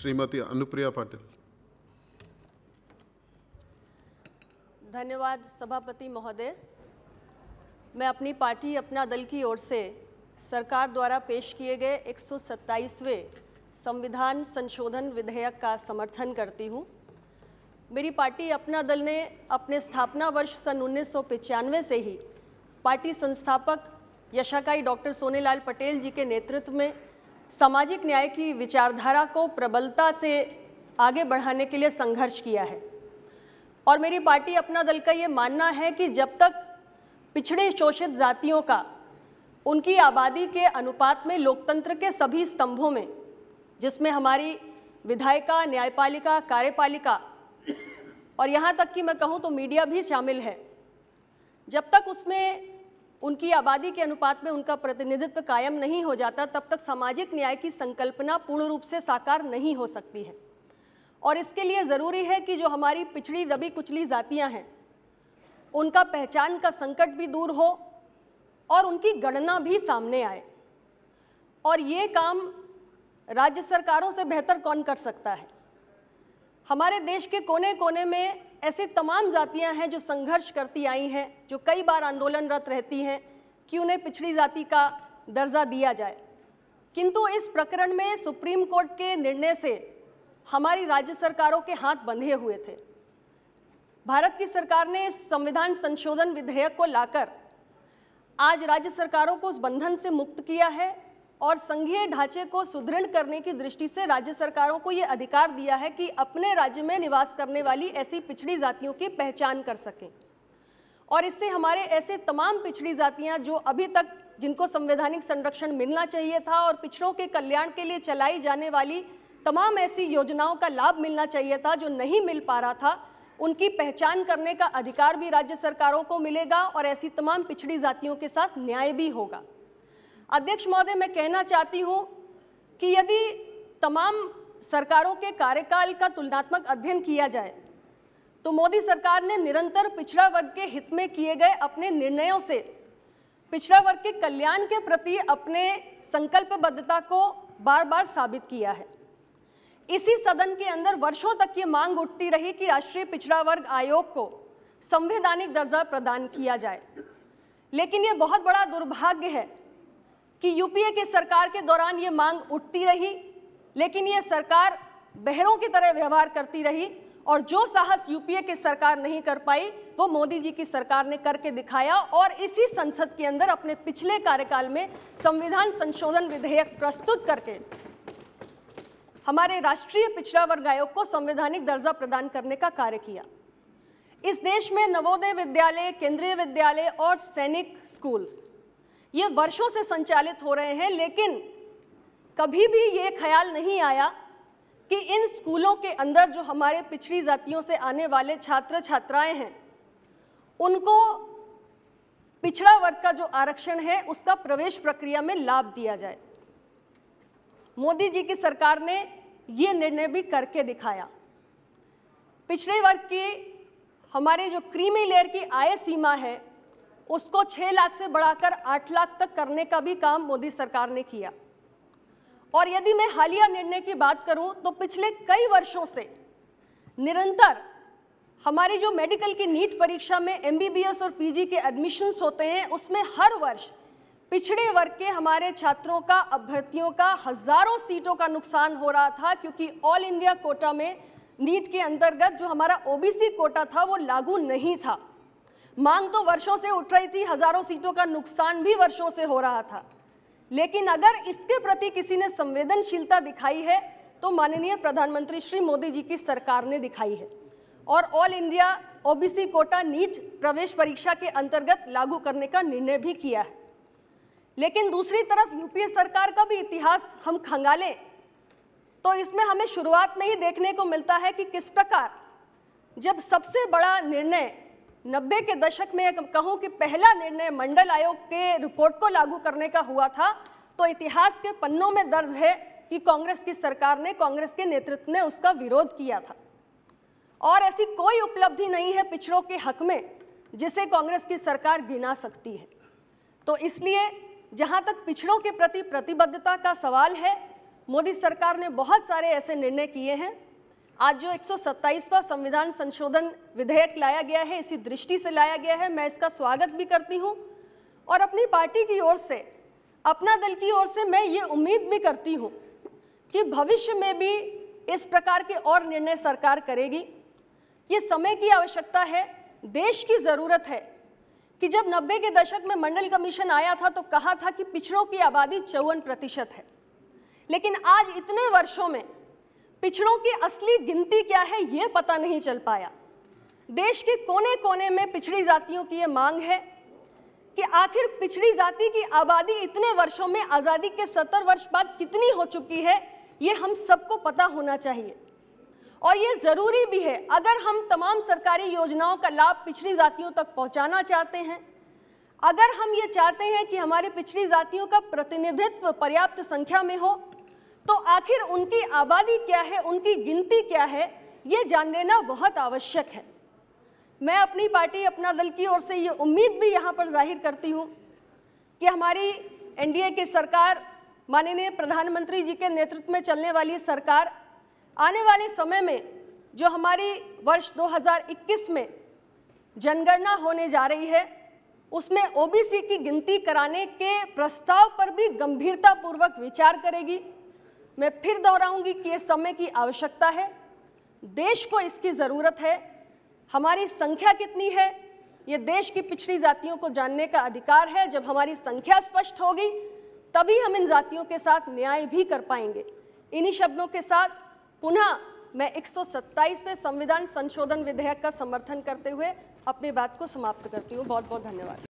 श्रीमती अनुप्रिया पाटिल। धन्यवाद सभापति महोदय। मैं अपनी पार्टी अपना दल की ओर से सरकार द्वारा पेश किए गए 127वें संविधान संशोधन विधेयक का समर्थन करती हूँ। मेरी पार्टी अपना दल ने अपने स्थापना वर्ष सन 1995 से ही पार्टी संस्थापक यशाकाई डॉक्टर सोनेलाल पटेल जी के नेतृत्व में सामाजिक न्याय की विचारधारा को प्रबलता से आगे बढ़ाने के लिए संघर्ष किया है। और मेरी पार्टी अपना दल का ये मानना है कि जब तक पिछड़े शोषित जातियों का उनकी आबादी के अनुपात में लोकतंत्र के सभी स्तंभों में, जिसमें हमारी विधायिका, न्यायपालिका, कार्यपालिका और यहाँ तक कि मैं कहूँ तो मीडिया भी शामिल है, जब तक उसमें उनकी आबादी के अनुपात में उनका प्रतिनिधित्व कायम नहीं हो जाता, तब तक सामाजिक न्याय की संकल्पना पूर्ण रूप से साकार नहीं हो सकती है। और इसके लिए ज़रूरी है कि जो हमारी पिछड़ी दबी कुचली जातियां हैं, उनका पहचान का संकट भी दूर हो और उनकी गणना भी सामने आए। और ये काम राज्य सरकारों से बेहतर कौन कर सकता है। हमारे देश के कोने कोने में ऐसी तमाम जातियां हैं जो संघर्ष करती आई हैं, जो कई बार आंदोलनरत रहती हैं कि उन्हें पिछड़ी जाति का दर्जा दिया जाए। किंतु इस प्रकरण में सुप्रीम कोर्ट के निर्णय से हमारी राज्य सरकारों के हाथ बंधे हुए थे। भारत की सरकार ने इस संविधान संशोधन विधेयक को लाकर आज राज्य सरकारों को उस बंधन से मुक्त किया है और संघीय ढांचे को सुदृढ़ करने की दृष्टि से राज्य सरकारों को ये अधिकार दिया है कि अपने राज्य में निवास करने वाली ऐसी पिछड़ी जातियों की पहचान कर सकें। और इससे हमारे ऐसे तमाम पिछड़ी जातियां जो अभी तक जिनको संवैधानिक संरक्षण मिलना चाहिए था और पिछड़ों के कल्याण के लिए चलाई जाने वाली तमाम ऐसी योजनाओं का लाभ मिलना चाहिए था जो नहीं मिल पा रहा था, उनकी पहचान करने का अधिकार भी राज्य सरकारों को मिलेगा और ऐसी तमाम पिछड़ी जातियों के साथ न्याय भी होगा। अध्यक्ष महोदय, मैं कहना चाहती हूं कि यदि तमाम सरकारों के कार्यकाल का तुलनात्मक अध्ययन किया जाए तो मोदी सरकार ने निरंतर पिछड़ा वर्ग के हित में किए गए अपने निर्णयों से पिछड़ा वर्ग के कल्याण के प्रति अपने संकल्पबद्धता को बार बार साबित किया है। इसी सदन के अंदर वर्षों तक ये मांग उठती रही कि राष्ट्रीय पिछड़ा वर्ग आयोग को संवैधानिक दर्जा प्रदान किया जाए। लेकिन ये बहुत बड़ा दुर्भाग्य है कि यूपीए की सरकार के दौरान ये मांग उठती रही, लेकिन ये सरकार बहरों की तरह व्यवहार करती रही और जो साहस यूपीए की सरकार नहीं कर पाई वो मोदी जी की सरकार ने करके दिखाया और इसी संसद के अंदर अपने पिछले कार्यकाल में संविधान संशोधन विधेयक प्रस्तुत करके हमारे राष्ट्रीय पिछड़ा वर्ग आयोग को संवैधानिक दर्जा प्रदान करने का कार्य किया। इस देश में नवोदय विद्यालय, केंद्रीय विद्यालय और सैनिक स्कूल ये वर्षों से संचालित हो रहे हैं, लेकिन कभी भी ये ख्याल नहीं आया कि इन स्कूलों के अंदर जो हमारे पिछड़ी जातियों से आने वाले छात्र छात्राएं हैं उनको पिछड़ा वर्ग का जो आरक्षण है उसका प्रवेश प्रक्रिया में लाभ दिया जाए। मोदी जी की सरकार ने ये निर्णय भी करके दिखाया। पिछड़े वर्ग की हमारे जो क्रीमी लेयर की आय सीमा है उसको 6 लाख से बढ़ाकर 8 लाख तक करने का भी काम मोदी सरकार ने किया। और यदि मैं हालिया निर्णय की बात करूं तो पिछले कई वर्षों से निरंतर हमारी जो मेडिकल की नीट परीक्षा में एमबीबीएस और पीजी के एडमिशन्स होते हैं उसमें हर वर्ष पिछड़े वर्ग के हमारे छात्रों का, अभ्यर्थियों का हजारों सीटों का नुकसान हो रहा था, क्योंकि ऑल इंडिया कोटा में नीट के अंतर्गत जो हमारा ओबीसी कोटा था वो लागू नहीं था। मांग तो वर्षों से उठ रही थी, हजारों सीटों का नुकसान भी वर्षों से हो रहा था, लेकिन अगर इसके प्रति किसी ने संवेदनशीलता दिखाई है तो माननीय प्रधानमंत्री श्री मोदी जी की सरकार ने दिखाई है और all India OBC quota NEET प्रवेश परीक्षा के अंतर्गत लागू करने का निर्णय भी किया है। लेकिन दूसरी तरफ यूपीए सरकार का भी इतिहास हम खंगालें तो इसमें हमें शुरुआत में ही देखने को मिलता है कि किस प्रकार जब सबसे बड़ा निर्णय 90 के दशक में कहूं कि पहला निर्णय मंडल आयोग के रिपोर्ट को लागू करने का हुआ था तो इतिहास के पन्नों में दर्ज है कि कांग्रेस की सरकार ने, कांग्रेस के नेतृत्व ने उसका विरोध किया था। और ऐसी कोई उपलब्धि नहीं है पिछड़ों के हक में जिसे कांग्रेस की सरकार गिना सकती है। तो इसलिए जहां तक पिछड़ों के प्रति प्रतिबद्धता का सवाल है मोदी सरकार ने बहुत सारे ऐसे निर्णय किए हैं। आज जो 127वां संविधान संशोधन विधेयक लाया गया है, इसी दृष्टि से लाया गया है। मैं इसका स्वागत भी करती हूं और अपनी पार्टी की ओर से, अपना दल की ओर से मैं ये उम्मीद भी करती हूं कि भविष्य में भी इस प्रकार के और निर्णय सरकार करेगी। ये समय की आवश्यकता है, देश की ज़रूरत है कि जब 90 के दशक में मंडल कमीशन आया था तो कहा था कि पिछड़ों की आबादी 54% है, लेकिन आज इतने वर्षों में पिछड़ों की असली गिनती क्या है ये पता नहीं चल पाया। देश के कोने कोने में पिछड़ी जातियों की ये मांग है कि आखिर पिछड़ी जाति की आबादी इतने वर्षों में, आज़ादी के 70 वर्ष बाद कितनी हो चुकी है, ये हम सबको पता होना चाहिए। और ये ज़रूरी भी है, अगर हम तमाम सरकारी योजनाओं का लाभ पिछड़ी जातियों तक पहुंचाना चाहते हैं, अगर हम ये चाहते हैं कि हमारे पिछड़ी जातियों का प्रतिनिधित्व पर्याप्त संख्या में हो, तो आखिर उनकी आबादी क्या है, उनकी गिनती क्या है, ये जान लेना बहुत आवश्यक है। मैं अपनी पार्टी, अपना दल की ओर से ये उम्मीद भी यहाँ पर जाहिर करती हूँ कि हमारी एनडीए की सरकार, माननीय प्रधानमंत्री जी के नेतृत्व में चलने वाली सरकार आने वाले समय में जो हमारी वर्ष 2021 में जनगणना होने जा रही है, उसमें ओबीसी की गिनती कराने के प्रस्ताव पर भी गंभीरतापूर्वक विचार करेगी। मैं फिर दोहराऊंगी कि ये समय की आवश्यकता है, देश को इसकी ज़रूरत है। हमारी संख्या कितनी है, ये देश की पिछड़ी जातियों को जानने का अधिकार है। जब हमारी संख्या स्पष्ट होगी तभी हम इन जातियों के साथ न्याय भी कर पाएंगे। इन्हीं शब्दों के साथ पुनः मैं 127वें संविधान संशोधन विधेयक का समर्थन करते हुए अपनी बात को समाप्त करती हूँ। बहुत बहुत धन्यवाद।